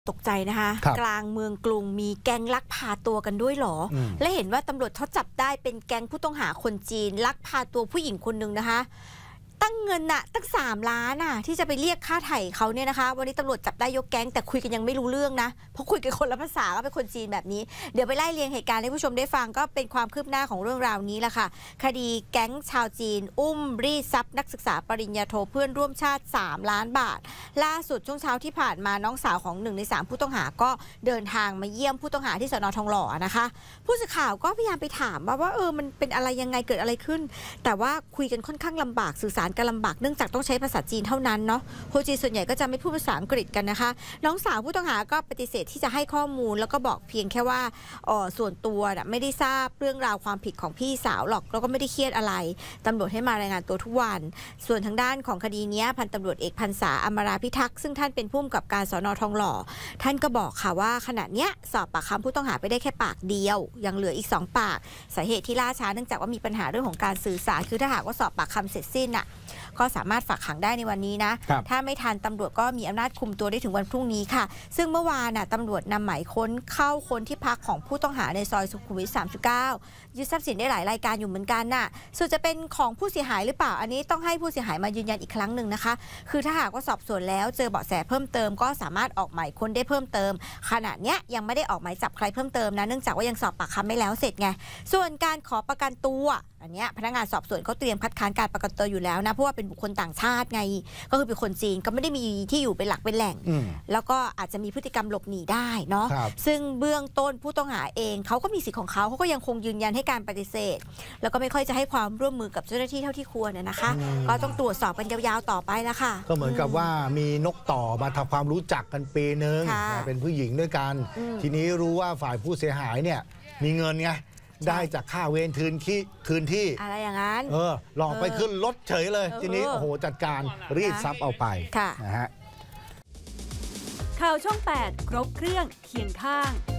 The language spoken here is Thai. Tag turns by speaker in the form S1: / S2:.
S1: ตกใจนะคะกลางเมืองกรุงมีแก๊งลักพาตัวกันด้วยหรอและเห็นว่าตำรวจเขาจับได้เป็นแก๊งผู้ต้องหาคนจีนลักพาตัวผู้หญิงคนหนึ่งนะคะตั้งเงินตั้ง3 ล้านที่จะไปเรียกค่าไถ่เขาเนี่ยนะคะวันนี้ตำรวจจับได้ยกแก๊งแต่คุยกันยังไม่รู้เรื่องนะเพราะคุยกันคนละภาษาก็เป็นคนจีนแบบนี้เดี๋ยวไปไล่เรียงเหตุการณ์ให้ผู้ชมได้ฟังก็เป็นความคืบหน้าของเรื่องราวนี้แหละค่ะคดีแก๊งชาวจีนอุ้มรีดทรัพย์นักศึกษาปริญญาโทเพื่อนร่วมชาติ3 ล้านบาทล่าสุดช่วงเช้าที่ผ่านมาน้องสาวของ1 ใน 3ผู้ต้องหาก็เดินทางมาเยี่ยมผู้ต้องหาที่สน.ทองหล่อนะคะผู้สื่อข่าวก็พยายามไปถามว่ามันเป็นอะไรยังไงเกิดอะไรขึ้นแต่ว่าคุยกันค่อนข้างลำบากสื่อสารกันลำบากเนื่องจากต้องใช้ภาษาจีนเท่านั้นเนาะคนจีนส่วนใหญ่ก็จะไม่พูดภาษาอังกฤษกันนะคะน้องสาวผู้ต้องหาก็ปฏิเสธที่จะให้ข้อมูลแล้วก็บอกเพียงแค่ว่าส่วนตัวไม่ได้ทราบเรื่องราวความผิดของพี่สาวหรอกแล้วก็ไม่ได้เครียดอะไรตำรวจให้มารายงานตัวทุกวันส่วนทางด้านของคดีนี้พันตำรวจเอกพรรษาอมราพิทักษ์ซึ่งท่านเป็นผู้กำกับการสน.ทองหล่อท่านก็บอกค่ะว่าขณะนี้สอบปากคำผู้ต้องหาไปได้แค่ปากเดียวยังเหลืออีก2 ปากสาเหตุที่ล่าช้าเนื่องจากว่ามีปัญหาเรื่องของการสื่อสารคือถ้าหากว่าสอบปากคำเสร็จสิ้นก็สามารถฝากขังได้ในวันนี้นะถ้าไม่ทันตำรวจก็มีอำนาจคุมตัวได้ถึงวันพรุ่งนี้ค่ะซึ่งเมื่อวานตำรวจนำหมายค้นเข้าค้นที่พักของผู้ต้องหาในซอยสุขุมวิท 39ยึดทรัพย์สินได้หลายรายการอยู่เหมือนกันส่วนจะเป็นของผู้เสียหายหรือเปล่าอันนี้ต้องให้ผู้เสียหายมายืนยันอีกครั้งหนึ่งนะคะคือถ้าหากว่าสอบสวนแล้วเจอเบาะแสเพิ่มเติมก็สามารถออกหมายค้นได้เพิ่มเติมขณะนี้ยังไม่ได้ออกหมายจับใครเพิ่มเติมนะเนื่องจากว่ายังสอบปากคำไม่แล้วเสร็จไงส่วนการขอประกันตัวอันนี้พนักงานสอบสวนเขาเตรียมคัดค้านการประกันตัวอยู่แล้วนะเพราะว่าเป็นบุคคลต่างชาติไงก็คือเป็นคนจีนก็ไม่ได้มีที่อยู่เป็นหลักเป็นแหล่งแล้วก็อาจจะมีพฤติกรรมหลบหนีได้เนาะซึ่งเบื้องต้นผู้ต้องหาเองเขาก็มีสิทธิ์ของเขาก็ยังคงยืนยันให้การปฏิเสธแล้วก็ไม่ค่อยจะให้ความร่วมมือกับเจ้าหน้าที่เท่าที่ควรนะคะก็ต้องตรวจสอบกันยาวๆต่อไปละค่ะ
S2: ก็เหมือนกับว่ามีนกต่อมาทำความรู้จักกันปีนึงเป็นผู้หญิงด้วยกันทีนี้รู้ว่าฝ่ายผู้เสียหายเนี่ยมีเงินไงได้จากค่าเวรคืนที่
S1: อะไรอย่างนั้น
S2: หลอกไปขึ้นรถเฉยเลยทีนี้โอ้โหจัดการรีดทรัพย์เอาไปนะฮะ
S3: ข่าวช่อง 8 ครบเครื่องเคียงข้าง